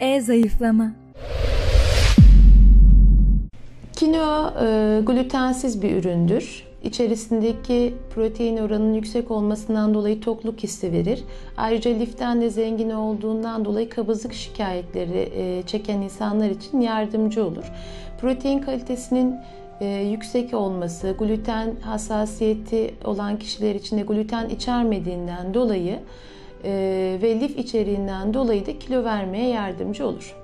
Zayıflama. Kinoa glutensiz bir üründür. İçerisindeki protein oranının yüksek olmasından dolayı tokluk hissi verir. Ayrıca liften de zengin olduğundan dolayı kabızlık şikayetleri çeken insanlar için yardımcı olur. Protein kalitesinin yüksek olması, gluten hassasiyeti olan kişiler için de gluten içermediğinden dolayı ve lif içeriğinden dolayı da kilo vermeye yardımcı olur.